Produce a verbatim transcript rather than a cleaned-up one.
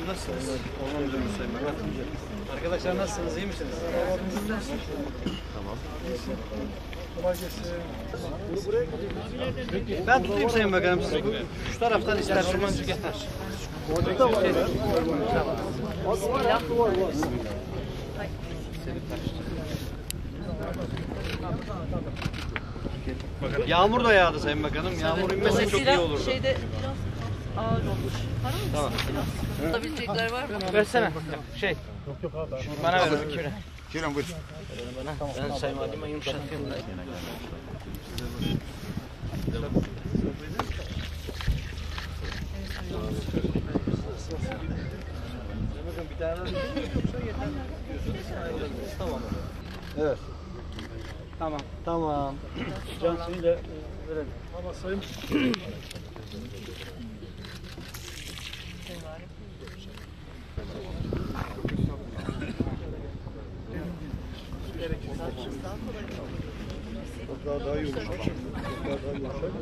Bakanım nasılsınız? Olmam üzere Sayın Bakan. Arkadaşlar nasılsınız? İyi misiniz? Tamam. Ben tutayım Sayın Bakanım sizi. Şu taraftan isterseniz yeter. Orada da var. Yağmur da yağdı Sayın Bakanım. Yağmur inmese çok iyi olurdu. Şeyde biraz ağır olmuş. Para mı? Tamam. Alabilecekler var mı? Versene. Şey. Yok yok abi. Bana ver. Kire. Kerem buyur. Bana. Ben Sayın Valime yumuşatayım da. Bir tane yoksa yeter. Tamam. Evet. Tamam. Tamam. Can seni de verelim. Ama sayın. Daha daha iyi olacak. Daha daha iyi olacak.